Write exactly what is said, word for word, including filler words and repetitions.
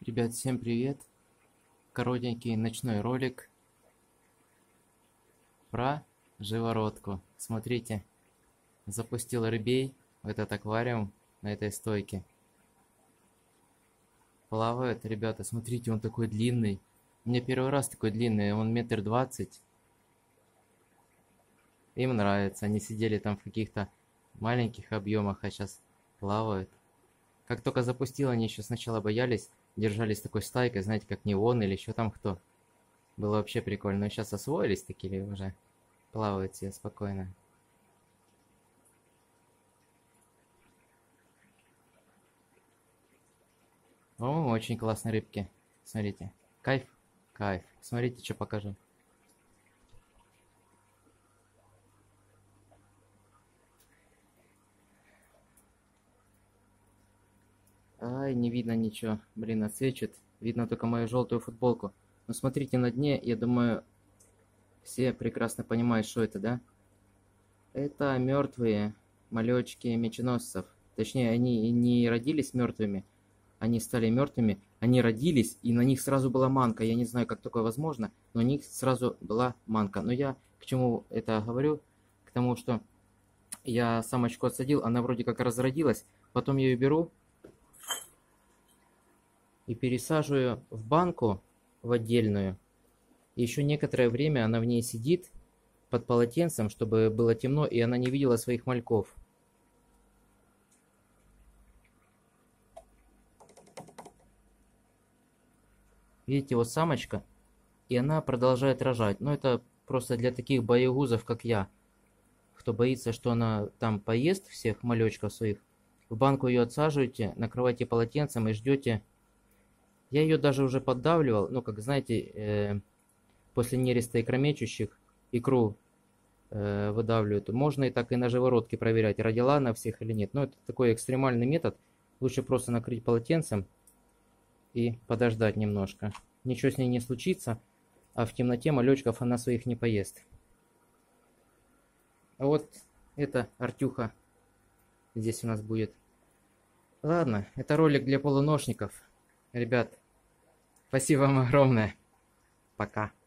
Ребят, всем привет! Коротенький ночной ролик про живородку. Смотрите, запустил рыбей в этот аквариум на этой стойке. Плавают, ребята, смотрите, он такой длинный. Мне первый раз такой длинный, он метр двадцать. Им нравится, они сидели там в каких-то маленьких объемах, а сейчас плавают. Как только запустил, они еще сначала боялись, держались такой стайкой, знаете, как неон или еще там кто. Было вообще прикольно, но сейчас освоились такие уже, плавают себе спокойно. О, очень классные рыбки, смотрите, кайф, кайф. Смотрите, что покажу. Ай, не видно ничего, блин, отсвечивает. Видно только мою желтую футболку. Но смотрите на дне, я думаю, все прекрасно понимают, что это, да? Это мертвые малечки меченосцев. Точнее, они и не родились мертвыми, они стали мертвыми. Они родились, и на них сразу была манка. Я не знаю, как такое возможно, но у них сразу была манка. Но я к чему это говорю? К тому, что я самочку отсадил, она вроде как разродилась. Потом я ее беру и пересаживаю в банку, в отдельную. И еще некоторое время она в ней сидит под полотенцем, чтобы было темно, и она не видела своих мальков. Видите, вот самочка, и она продолжает рожать. Но это просто для таких боегузов, как я, кто боится, что она там поест всех малечков своих. В банку ее отсаживаете, накрываете полотенцем и ждете. Я ее даже уже поддавливал, ну, как знаете, э, после нереста икромечущих икру э, выдавливают. Можно и так и на живородке проверять, родила она всех или нет. Но это такой экстремальный метод. Лучше просто накрыть полотенцем и подождать немножко. Ничего с ней не случится, а в темноте малечков она своих не поест. А вот это Артюха здесь у нас будет. Ладно, это ролик для полуношников. Ребят, спасибо вам огромное. Пока.